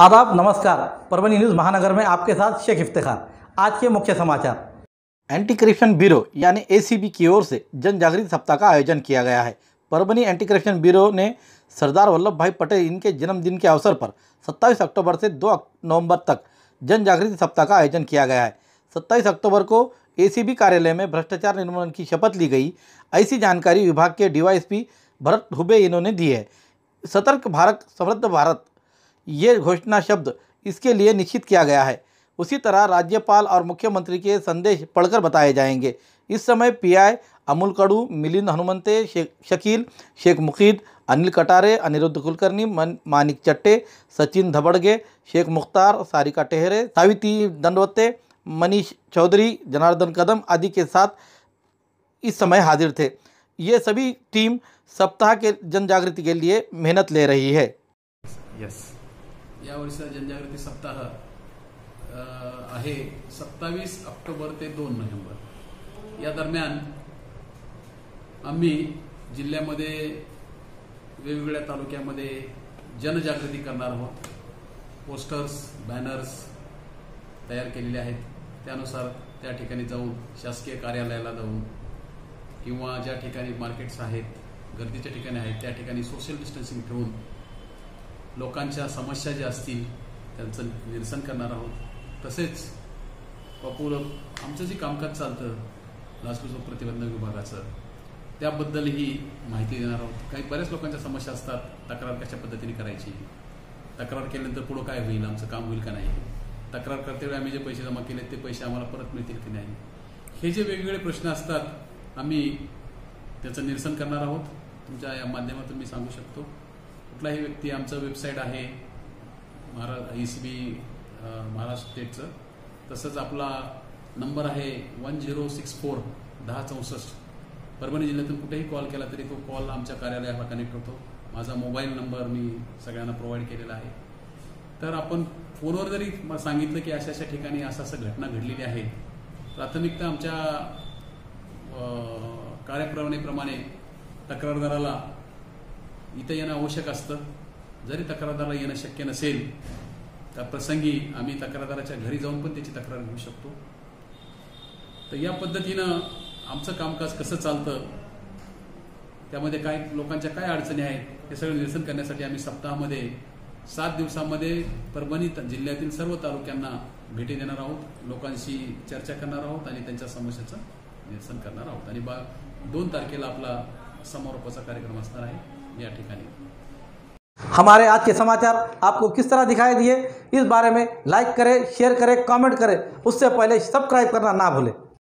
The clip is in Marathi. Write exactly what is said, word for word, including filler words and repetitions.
आदाब, नमस्कार। परभनी न्यूज़ महानगर में आपके साथ शेख इफ्तिखार। आज के मुख्य समाचार। एंटी करप्शन ब्यूरो यानी ए सी बी की ओर से जन जागृति सप्ताह का आयोजन किया गया है। परभनी एंटी करप्शन ब्यूरो ने सरदार वल्लभ भाई पटेल इनके जन्मदिन के अवसर पर सत्ताईस अक्टूबर से दो नवंबर तक जन जागृति सप्ताह का आयोजन किया गया है। सत्ताईस अक्टूबर को ए सी बी कार्यालय में भ्रष्टाचार निर्मूलन की शपथ ली गई। ऐसी जानकारी विभाग के D Y S P Bharat Hube इन्होंने दी है। सतर्क भारत समृद्ध भारत ये घोषणा शब्द इसके लिए निश्चित किया गया है। उसी तरह राज्यपाल और मुख्यमंत्री के संदेश पढ़कर बताए जाएंगे। इस समय पी आई अमूल कड़ू, मिलिंद हनुमंते, शेख शकील, शेख मुकीद, अनिल कटारे, अनिरुद्ध कुलकर्णी, मानिक चट्टे, सचिन धबड़गे, शेख मुख्तार, सारिका टेहरे, सावित्री दंडवते, मनीष चौधरी, जनार्दन कदम आदि के साथ इस समय हाजिर थे। ये सभी टीम सप्ताह के जन जागृति के लिए मेहनत ले रही है। यस या वर्षीचा जनजागृती सप्ताह आहे सत्तावीस ऑक्टोबर ते दोन नोव्हेंबर या दरम्यान आम्ही जिल्ह्यामध्ये वेगवेगळ्या तालुक्यामध्ये जनजागृती करणार आहोत। पोस्टर्स, बॅनर्स तयार केलेले आहेत। त्यानुसार त्या ठिकाणी जाऊन शासकीय कार्यालयाला जाऊन किंवा ज्या ठिकाणी मार्केट्स आहेत, गर्दीच्या ठिकाणी आहेत, त्या ठिकाणी सोशल डिस्टन्सिंग ठेवून लोकांच्या समस्या ज्या असतील त्यांचं निरसन करणार आहोत। तसेच बापूल आमचं जे कामकाज चालतं लाचलुचपत प्रतिबंधक विभागाचं त्याबद्दलही माहिती देणार आहोत। काही बऱ्याच लोकांच्या समस्या असतात, तक्रार कशा पद्धतीने करायची, तक्रार केल्यानंतर पुढे काय होईल, आमचं काम होईल का नाही, तक्रार करते वेळी आम्ही जे पैसे जमा केले ते पैसे आम्हाला परत मिळतील की नाही, हे जे वेगवेगळे प्रश्न असतात आम्ही त्याचं निरसन करणार आहोत। तुमच्या या माध्यमातून मी सांगू शकतो कुठलाही व्यक्ती आमचं वेबसाईट आहे Maharashtra E C B Maharashtra स्टेटचं, तसंच आपला नंबर आहे वन झिरो सिक्स फोर दहा चौसष्ट। परभणी जिल्ह्यातून कुठेही कॉल केला तरी तो कॉल आमच्या कार्यालयाला कनेक्ट होतो। माझा मोबाईल नंबर मी सगळ्यांना प्रोव्हाइड केलेला आहे। तर आपण फोनवर जरी सांगितलं की अशा अशा ठिकाणी असं असं घटना घडलेली आहे, प्राथमिकता आमच्या कार्यप्रणालीप्रमाणे तक्रारदाराला इथं येणं आवश्यक असतं। जरी तक्रारदाराला येणं शक्य नसेल तर प्रसंगी आम्ही तक्रारदाराच्या घरी जाऊन पण त्याची तक्रार घेऊ शकतो। तर या पद्धतीनं आमचं कामकाज कसं चालतं, त्यामध्ये काय लोकांच्या काय अडचणी आहेत हे सगळं निरसन करण्यासाठी आम्ही सप्ताहामध्ये सात दिवसांमध्ये परभणी जिल्ह्यातील सर्व तालुक्यांना भेटी देणार आहोत, लोकांशी चर्चा करणार आहोत आणि त्यांच्या समस्येचं निरसन करणार आहोत। आणि बा दोन तारखेला आपला समारोपाचा कार्यक्रम असणार आहे या ठिकाणी। हमारे आज के समाचार आपको किस तरह दिखाई दिए, इस बारे में लाइक करें, शेयर करें, कमेंट करें। उससे पहले सब्सक्राइब करना ना भूलें।